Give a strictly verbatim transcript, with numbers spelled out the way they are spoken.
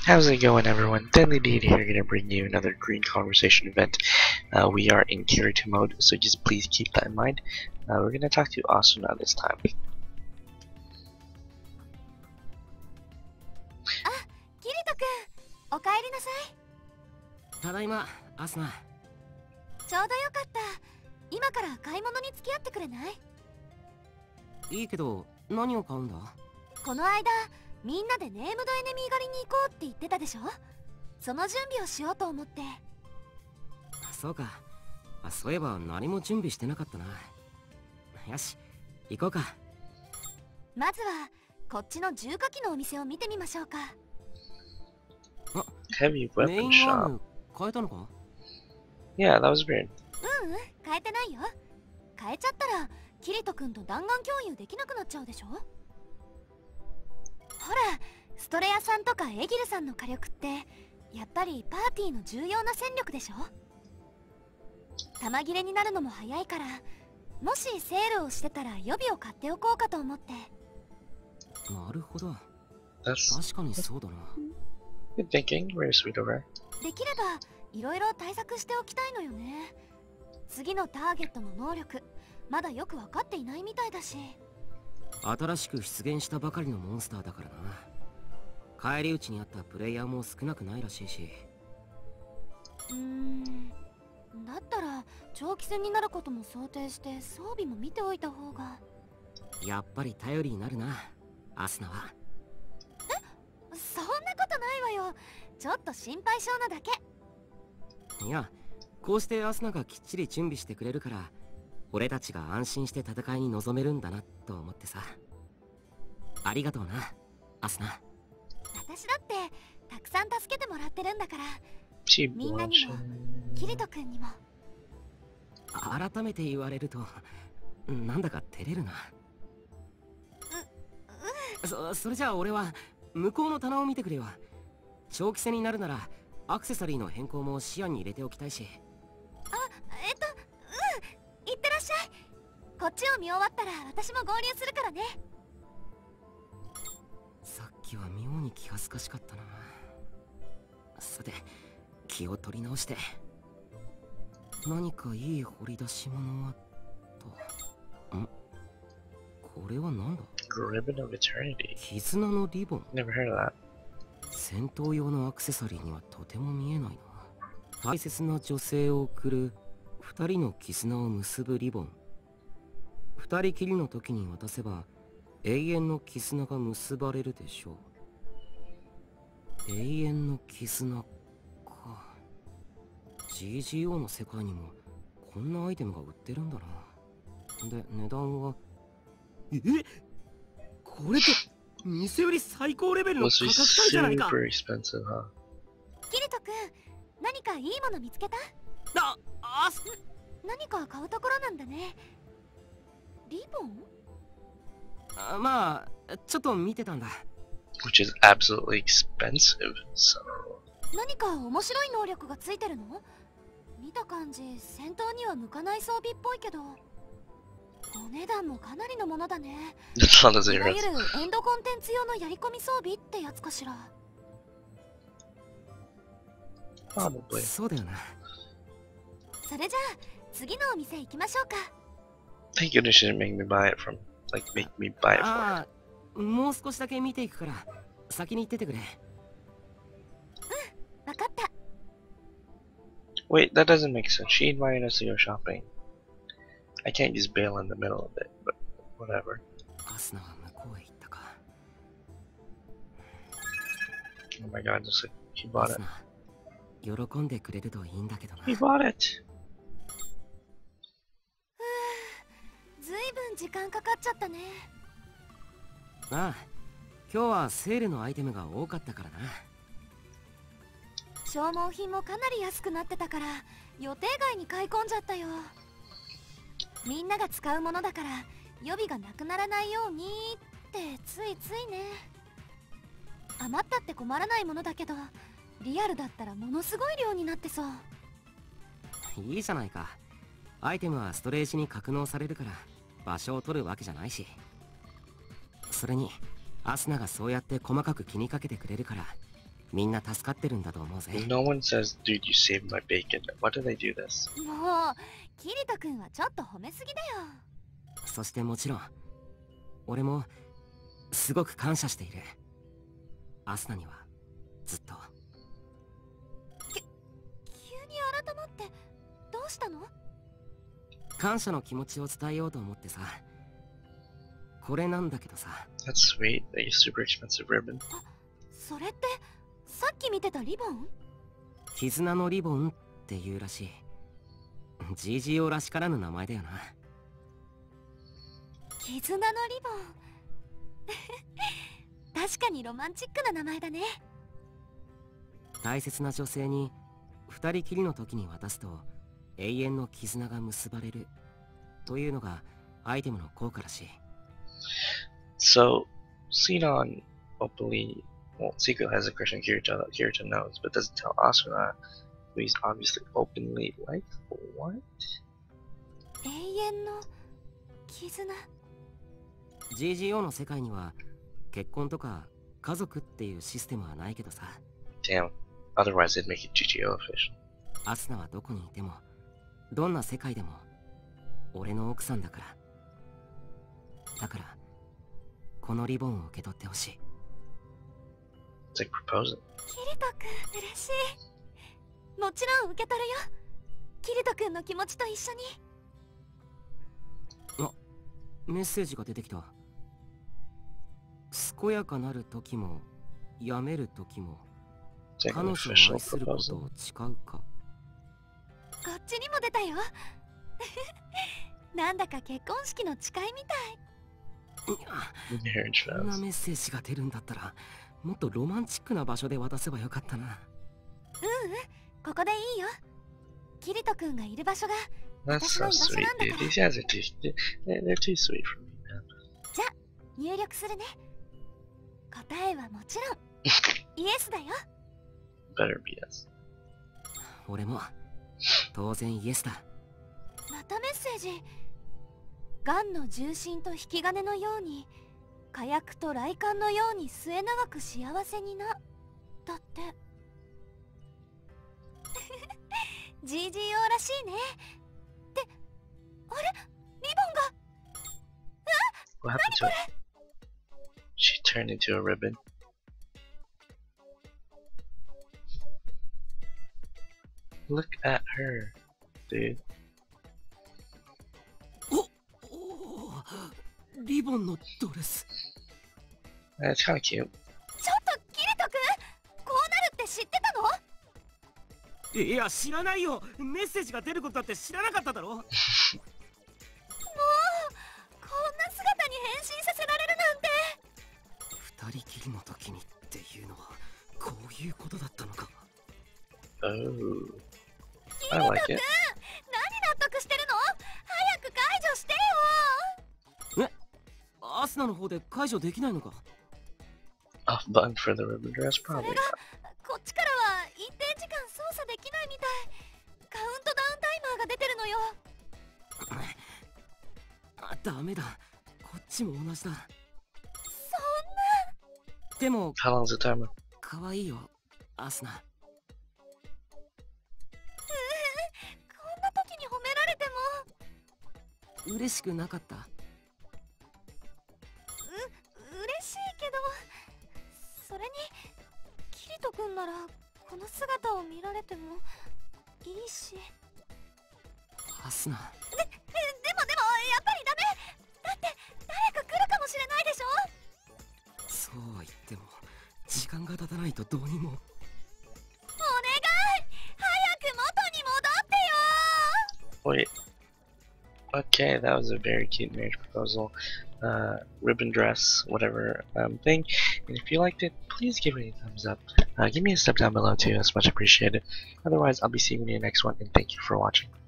How's it going, everyone? Deadly Deed here, gonna bring you another Green Conversation event. Uh, we are in Kirito mode, so just please keep that in mind. Uh, we're gonna talk to Asuna this time. Ah, Kirito-kun! おかえりなさい。 ただいま、アスナ。 ちょうどよかった。今から買い物に付き合ってくれない？ いいけど、何を買うんだ？ この間、みんなでネームドエネミー狩りに行こうって言ってたでしょ？その準備をしようと思って。 そうか。あ、そういえば何も準備してなかったな。よし、行こうか。 まずは、こっちの重火器のお店を見てみましょうか。 あ、 Heavy メイ weapon ンアー shop. ム変えたのか？ Yeah, that was weird. ううん、変えてないよ。変えちゃったら、キリト君と弾丸共有できなくなっちゃうでしょ？ほら、ストレアさんとかエギルさんの火力ってやっぱりパーティーの重要な戦力でしょ？弾切れになるのも早いから、もしセールをしてたら予備を買っておこうかと思って。 なるほど。 That's 確かにそうだな。 good thinking. Very sweet of her. できればいろいろ対策しておきたいのよね。次のターゲットの能力まだよく分かっていないみたいだし。 新しく出現したばかりのモンスターだからな。帰り討ちにあったプレイヤーも少なくないらしいし。 うーん、だったら長期戦になることも想定して装備も見ておいた方が。 やっぱり頼りになるな、アスナは。 え、そんなことないわよ。ちょっと心配性なだけ。 いや、こうしてアスナがきっちり準備してくれるから、俺たちが安心して戦いに臨めるんだなと思ってさ。ありがとうな、アスナ。 私だってたくさん助けてもらってるんだから。 She みんなにも blushing. キリト君にも。 改めて言われるとなんだか照れるな。そ, それじゃあ俺は向こうの棚を見てくれよ。長期戦になるならアクセサリーの変更も視野に入れておきたいし。 あ、えっと、うん、いってらっしゃい。こっちを見終わったら私も合流するからね。 さっきは妙に気恥ずかしかったな。さて、気を取り直して何かいい掘り出し物はと。ん、これはなんだ？ Ribbon of Eternity. 絆のリボン。 Never heard of that. 戦闘用のアクセサリーにはとても見えないな。大切な女性を送る二人の絆を結ぶリボン。二人きりの時に渡せば永遠の絆が結ばれるでしょう。永遠の絆か。 ジージーオー の世界にもこんなアイテムが売ってるんだな。で、値段はえ、これって店売り最高レベルの Was 価 she 格帯じゃないか。 super expensive, huh? キリト君、何かいいもの見つけた？ あ、あす何か買うところなんだね。リボン？ あ、まあちょっと見てたんだ。 Which is absolutely expensive, so. 何か面白い能力がついてるの？見た感じ戦闘には向かない装備っぽいけど、お値段もかなりのものだね。 That's not a いわ zero. ゆるエンドコンテンツ用のやり込み装備ってやつかしら。 Probably. そうだよな。 それじゃあ次のお店行きましょうか。 Thank goodness she didn't make me buy it from, like, make me buy it for her. ああ、もう少しだけ見ていくから先に行っててくれ。 わかった。 Wait, that doesn't make sense. She invited us to go shopping. I can't just bail in the middle of it, but whatever. アスナは向こうへ行ったか。 Oh my god, just like, he ア bought ス it. ナ、喜んでくれるといいんだけどな。 He bought it! ずいぶん時間かかっちゃったね。 ああ、今日はセールのアイテムが多かったからな。 消耗品もかなり安くなってたから予定外に買い込んじゃったよ。みんなが使うものだから予備がなくならないようにってついついね。余ったって困らないものだけどリアルだったらものすごい量になってそう。 いいじゃないか。アイテムはストレージに格納されるから場所を取るわけじゃないし。それにアスナがそうやって細かく気にかけてくれるからみんな助かってるんだと思うぜ。 No one says, dude, you saved my bacon. Why do they do this? もうキリト君はちょっと褒めすぎだよ。 そしてもちろん俺もすごく感謝している。アスナにはずっと。 急に改まってどうしたの？ 感謝の気持ちを伝えようと思ってさ。これなんだけどさ。 That's sweet. A super expensive ribbon. それってさっき見てたリボン？ 絆のリボンっていうらしい。ジージーオー らしからぬ名前だよな。 絆のリボン確かにロマンチックな名前だね。 大切な女性に二人きりの時に渡すと永遠の絆が結ばれるというのがアイテムの効果らしい。 So, Sinon openly, well, Seiko has a crush on Kirito, that Kirito knows, but doesn't tell Asuna, who he's obviously openly like. What? 永遠の絆。 ジージーオー の世界には結婚とか家族っていうシステムはないけどさ。 Damn. Otherwise, they'd make it G G O official. アスナはどこにいてもどんな世界でも俺の奥さんだから。だからこのリボンを受け取ってほしい。 It's like proposing. キリト君嬉しい。もちろん受け取るよ。キリト君の気持ちと一緒に。 あ、メッセージが出てきた。健やかなる時もやめる時も It's like 彼 an 女を official 愛すること proposal. を誓うか。 こっちにも出たよ。なんだか結婚式の誓いみたい。 Marriage こんな vows. メッセージが出るんだったらもっとロマンチックな場所で渡せばよかったな。 ううん、ここでいいよ。キリト君がいる場所が That's so sweet, dude. These guys are too, they're, they're too sweet for me, man. じゃ入力するね。答えはもちろんイエスだよ。 Better be us. 俺も当然イエスだ。 またメッセージ。ガンの重心と引き金のように火薬と雷管のように末永く幸せにな。だって。ジージーオー らしいね。ってあれリボンが。 What happened to it? She turned into a ribbon. Look at her, dude. おおー、リボンのドレス。 That's kind of cute. ちょっとキリト君、こうなるって知ってたの？ いや知らないよ。メッセージが出ることだって知らなかっただろ。 もうこんな姿に変身させられるなんて。 二人きりの時にっていうのはこういうことだったのか。 Oh, キ I リト like 君、 it. 何納得してるの？早く解除してよ。 アスナの方で解除できないのか。 Off button for the ribbon dress, それ probably. がこっちからは一定時間操作できないみたい。カウントダウンタイマーが出てるのよ。 あ、ダメだ。こっちも同じだ。 そんな。 でも How long's the timer? 可愛いよ、アスナ。 こんな時に褒められても。 嬉しくなかった。 う嬉しいけど、それにキリト君ならこの姿を見られてもいいし。 アスナ。 で、でもでもやっぱりダメだって。誰か来るかもしれないでしょ。 そうは言っても時間が経たないとどうにも。 お願い、早く元に戻ってよ。 Wait. Okay, that was a very cute marriage proposal, uh, ribbon dress, whatever um, thing. And if you liked it, please give it a thumbs up. Uh, give me a step down below too, that's much appreciated. Otherwise, I'll be seeing you in the next one, and thank you for watching.